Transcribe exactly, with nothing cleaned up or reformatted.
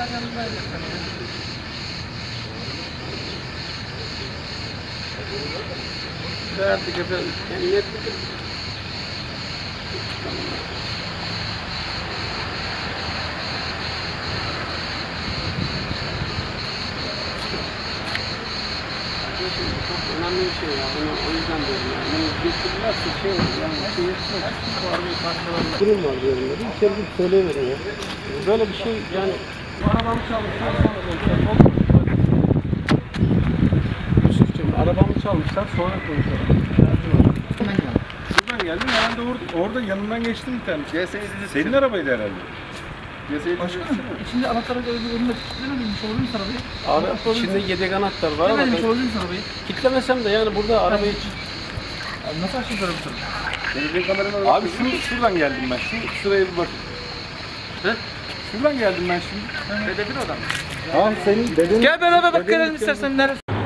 anahtar yanındaydı. Verdik efendim. Emniyet müdürü. Çok önemli bir şey ya. Bunu o yüzden diyorum yani. Bunu getirirlerse şey olur yani. Şey yetmez. Bu arabayı parçalarlar. Durum var diyorum dedi. İçeri bir söyleyiverin ya. Böyle bir şey yani. Arabamı çalmışlar sonra konuşalım. Olur mu? Yusuf'cum arabamı çalmışlar sonra konuşalım. Şuradan geldim herhalde orada, orada yanından geçtim bir tane. Senin arabaydı herhalde. Başkanım, içinde anahtarı önüne kilitlemediymiş olabilir mi arabayı? Abi içinde yedek anahtar var ama Kilitlemediymiş ben olabilir mi arabayı? kilitlemesem de yani burada arabayı... Abi nasıl açtın böyle bir soru? Abi şu, şuradan geldim ben. Şu şuraya bir bak. He? Şuradan geldim ben şimdi. Hedefin adam. Tamam senin dedin. Gel beraber bak gelelim istersen neresi?